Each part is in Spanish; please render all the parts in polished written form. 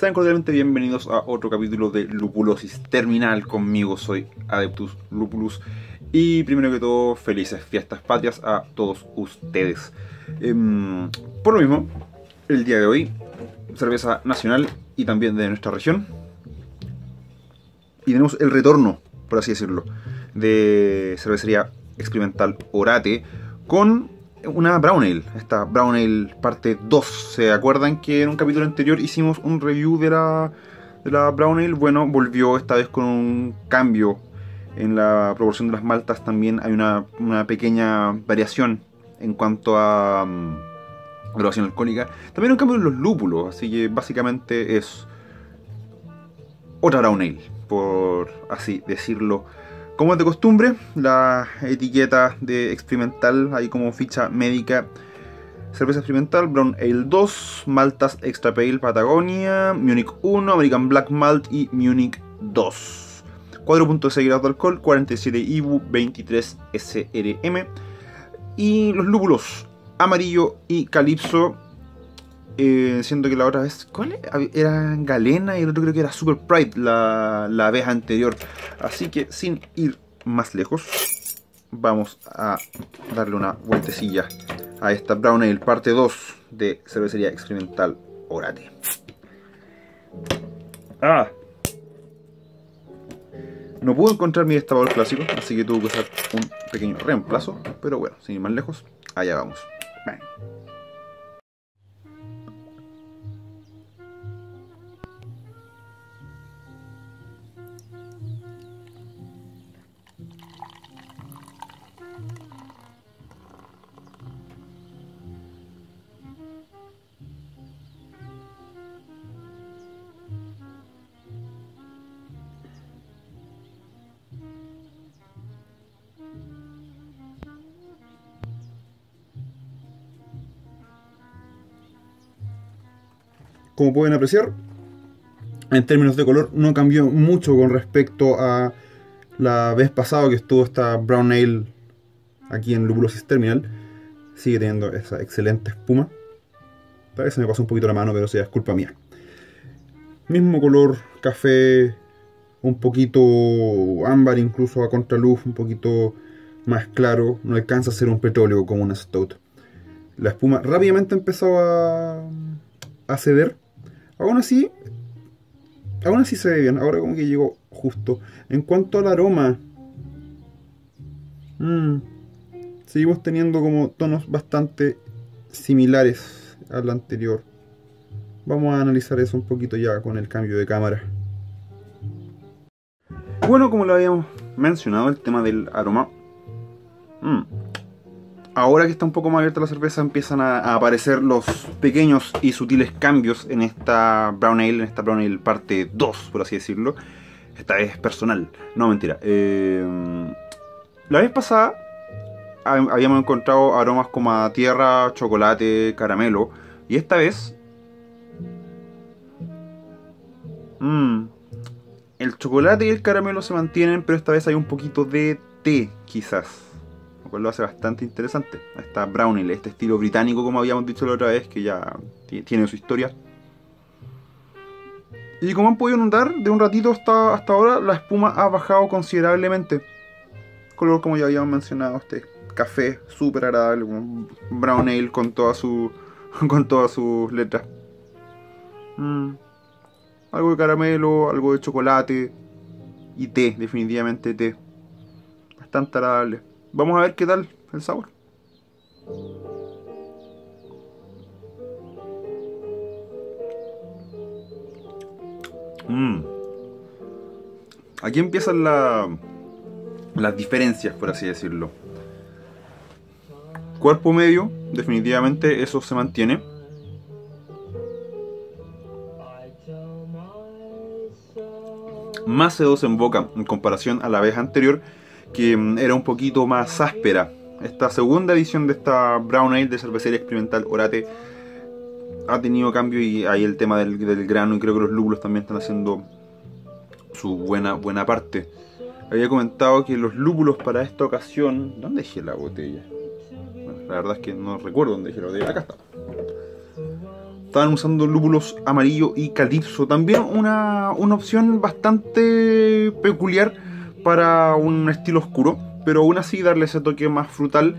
Sean cordialmente bienvenidos a otro capítulo de Lupulosis Terminal. Conmigo soy Adeptus Lupulus. Y primero que todo, felices fiestas patrias a todos ustedes. Por lo mismo, el día de hoy, cerveza nacional y también de nuestra región. Y tenemos el retorno, por así decirlo, de cervecería experimental Orate con una Brown Ale, esta Brown Ale parte 2. ¿Se acuerdan que en un capítulo anterior hicimos un review de la Brown Ale? Bueno, volvió esta vez con un cambio en la proporción de las maltas. También hay una pequeña variación en cuanto a graduación alcohólica. También un cambio en los lúpulos, así que básicamente es otra Brown Ale, por así decirlo. Como es de costumbre, la etiqueta de experimental, ahí como ficha médica: cerveza experimental, Brown Ale 2, maltas Extra Pale Patagonia, Munich 1, American Black Malt y Munich 2. 4.6 grados de alcohol, 47 IBU, 23 SRM. Y los lúpulos, amarillo y calipso. Siendo que la otra vez, ¿cuál era? Galena y el otro creo que era Super Pride la vez anterior. Así que sin ir más lejos, vamos a darle una vueltecilla a esta Brown Ale parte 2 de cervecería experimental Orate. No pude encontrar mi destapador clásico, así que tuve que usar un pequeño reemplazo. Pero bueno, sin ir más lejos, allá vamos. Bang. Como pueden apreciar, en términos de color no cambió mucho con respecto a la vez pasada que estuvo esta Brown Ale aquí en Lupulosis Terminal. Sigue teniendo esa excelente espuma. Tal vez se me pasó un poquito la mano, pero eso ya es culpa mía. Mismo color, café, un poquito ámbar, incluso a contraluz, un poquito más claro. No alcanza a ser un petróleo como una stout. La espuma rápidamente empezó a ceder. Aún así se ve bien. Ahora como que llegó justo. En cuanto al aroma, seguimos teniendo como tonos bastante similares al anterior. Vamos a analizar eso un poquito ya con el cambio de cámara. Bueno, como lo habíamos mencionado, el tema del aroma. Ahora que está un poco más abierta la cerveza, empiezan a aparecer los pequeños y sutiles cambios en esta Brown Ale, parte 2, por así decirlo. Esta vez personal, no mentira. La vez pasada habíamos encontrado aromas como a tierra, chocolate, caramelo. Y esta vez el chocolate y el caramelo se mantienen, pero esta vez hay un poquito de té, quizás. Lo cual lo hace bastante interesante. Esta Brown Ale, este estilo británico, como habíamos dicho la otra vez, que ya tiene su historia. Y como han podido notar, de un ratito hasta ahora, la espuma ha bajado considerablemente. Color, como ya habíamos mencionado, este café súper agradable, como Brown Ale con todas sus letras. Algo de caramelo, algo de chocolate y té, definitivamente té. Bastante agradable. Vamos a ver qué tal el sabor. Aquí empiezan las diferencias, por así decirlo. Cuerpo medio, definitivamente eso se mantiene. Más sedosa en boca en comparación a la vez anterior, que era un poquito más áspera. Esta segunda edición de esta Brown Ale de cervecería experimental Orate ha tenido cambio, y ahí el tema del grano, y creo que los lúpulos también están haciendo su buena parte. Había comentado que los lúpulos para esta ocasión... ¿Dónde dejé la botella? Bueno, la verdad es que no recuerdo dónde dejé la botella. Acá está. estaban usando lúpulos amarillo y calipso. También una opción bastante peculiar para un estilo oscuro, pero aún así darle ese toque más frutal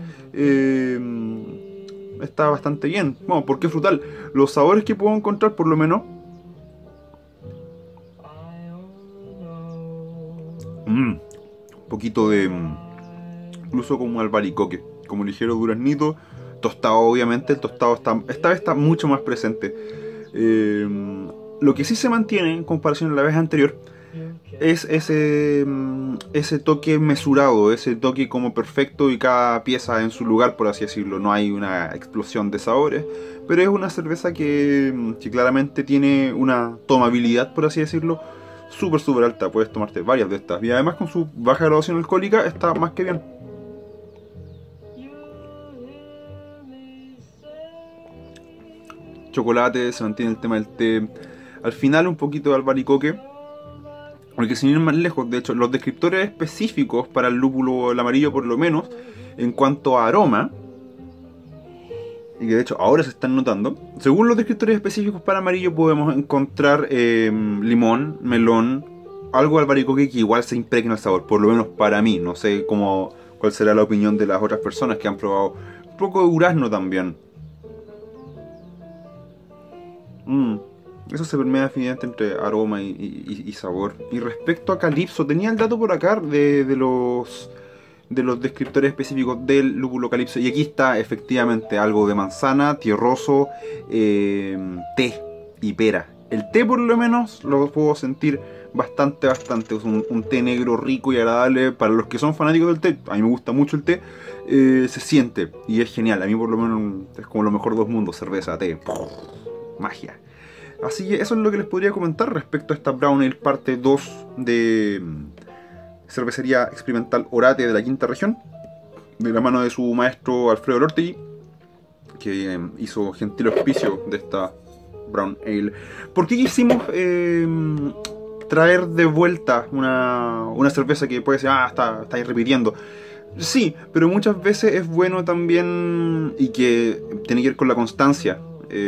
está bastante bien. Bueno, ¿por qué frutal? Los sabores que puedo encontrar, por lo menos, un poquito de incluso como albaricoque, como ligero duraznito, tostado obviamente. El tostado esta vez está mucho más presente. Lo que sí se mantiene en comparación a la vez anterior es ese toque mesurado, ese toque como perfecto y cada pieza en su lugar, por así decirlo. No hay una explosión de sabores, pero es una cerveza que claramente tiene una tomabilidad, por así decirlo, súper alta. Puedes tomarte varias de estas y además con su baja graduación alcohólica está más que bien. Chocolate, se mantiene el tema del té. Al final un poquito de albaricoque. Porque sin ir más lejos, de hecho, los descriptores específicos para el lúpulo, el amarillo por lo menos, en cuanto a aroma, y que de hecho ahora se están notando, según los descriptores específicos para amarillo podemos encontrar limón, melón, algo de albaricoque que igual se impregna el sabor, por lo menos para mí. No sé cuál será la opinión de las otras personas que han probado. Un poco de durazno también. Eso se permea definitivamente entre aroma y sabor. Y respecto a calipso, tenía el dato por acá de los descriptores específicos del lúpulo calipso. Y aquí está efectivamente algo de manzana, tierroso, té y pera. El té por lo menos lo puedo sentir bastante. Es un té negro rico y agradable para los que son fanáticos del té. A mí me gusta mucho el té. Se siente y es genial. A mí por lo menos es como lo mejor de dos mundos: cerveza, té, magia. Así que eso es lo que les podría comentar respecto a esta Brown Ale parte 2 de Cervecería Experimental Orate de la quinta región, de la mano de su maestro Alfredo Lortegui, que hizo gentil auspicio de esta Brown Ale. ¿Por qué quisimos traer de vuelta una cerveza que puede ser, está ahí repitiendo? Sí, pero muchas veces es bueno también, y que tiene que ver con la constancia.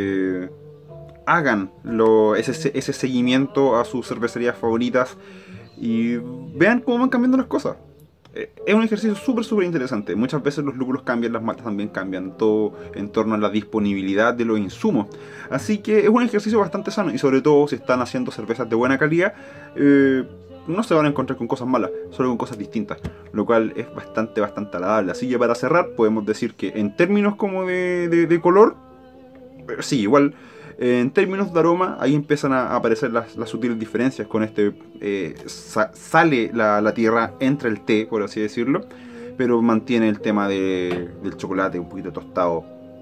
Hagan ese seguimiento a sus cervecerías favoritas y vean cómo van cambiando las cosas. Es un ejercicio súper interesante. Muchas veces los lúpulos cambian, las maltas también cambian, todo en torno a la disponibilidad de los insumos. Así que es un ejercicio bastante sano, y sobre todo si están haciendo cervezas de buena calidad, no se van a encontrar con cosas malas, solo con cosas distintas, lo cual es bastante agradable. Así que para cerrar podemos decir que en términos como de color, sí, igual. En términos de aroma, ahí empiezan a aparecer las sutiles diferencias con sale la tierra, entra el té, por así decirlo, pero mantiene el tema del chocolate un poquito tostado.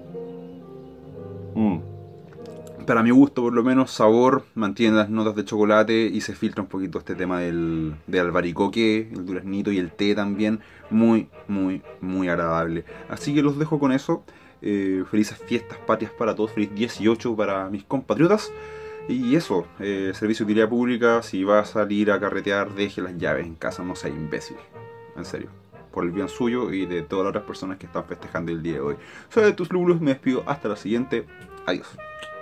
Para mi gusto, por lo menos, sabor, mantiene las notas de chocolate y se filtra un poquito este tema del albaricoque, el duraznito y el té también. Muy agradable. Así que los dejo con eso. Felices fiestas patrias para todos, feliz 18 para mis compatriotas. Y eso, servicio de utilidad pública: si va a salir a carretear, deje las llaves en casa, no sea imbécil. En serio, por el bien suyo y de todas las otras personas que están festejando el día de hoy. Soy de tus lúpulos, me despido hasta la siguiente. Adiós.